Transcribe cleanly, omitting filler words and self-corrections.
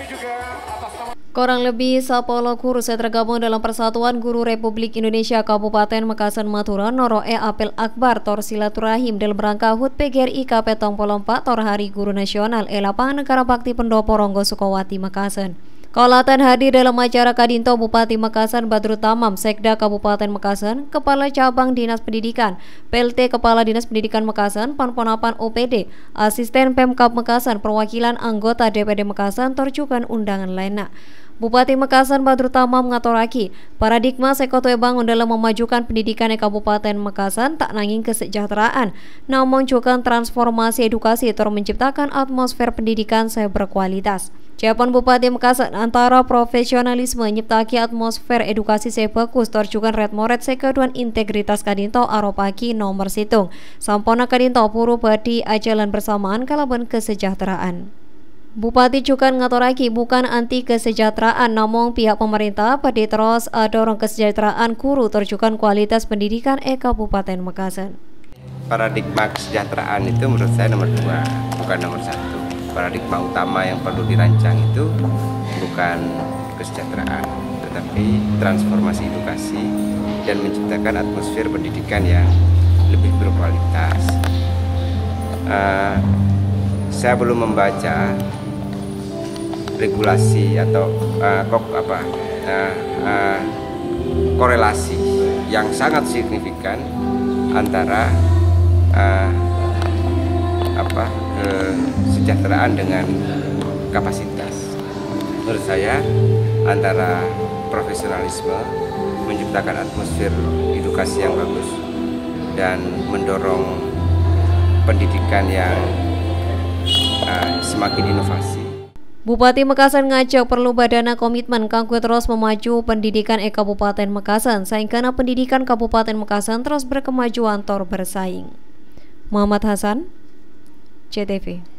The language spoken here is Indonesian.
Kurang lebih 10 guru yang tergabung dalam Persatuan Guru Republik Indonesia Kabupaten Makassar Madura noroe apel akbar tor silaturahim dalam rangka HUT PGRI KP Tong Polompak tor Hari Guru Nasional Lapangan Negara Bakti Pendopo Ronggo Sukawati Makassar. Kaulatan hadir dalam acara Kadinto Bupati Makassar Badrut Tamam, Sekda Kabupaten Makassar, Kepala Cabang Dinas Pendidikan, PLT Kepala Dinas Pendidikan Makassar, Panponapan OPD, Asisten Pemkab Makassar, perwakilan anggota DPD Makassar, terjukan undangan lainnya. Bupati Makassar Badrut Tamam ngatoraki, paradigma sekoto bangun dalam memajukan pendidikan di Kabupaten Makassar tak nanging kesejahteraan, namun juga transformasi edukasi ter menciptakan atmosfer pendidikan yang berkualitas. Jawaban Bupati Makassar antara profesionalisme nyiptaki atmosfer edukasi saya bagus terjukan red moret sekeduan integritas kadinto aropaki nomor situng sampona kadinto puru badi ajalan bersamaan kalaban kesejahteraan. Bupati juga ngatoraki bukan anti kesejahteraan, namun pihak pemerintah pada terus dorong kesejahteraan guru terjukan kualitas pendidikan Kabupaten Makassar. Paradigma kesejahteraan itu menurut saya nomor 2, bukan nomor 1. Paradigma utama yang perlu dirancang itu bukan kesejahteraan, tetapi transformasi edukasi dan menciptakan atmosfer pendidikan yang lebih berkualitas. Saya belum membaca regulasi atau korelasi yang sangat signifikan antara kesejahteraan dengan kapasitas. Menurut saya antara profesionalisme menciptakan atmosfer edukasi yang bagus dan mendorong pendidikan yang semakin inovasi. Bupati Makassar ngajak perlu badana komitmen kanggo terus memaju pendidikan Kabupaten Makassar sehingga pendidikan Kabupaten Makassar terus berkemajuan tor bersaing. Muhammad Hasan, CTV.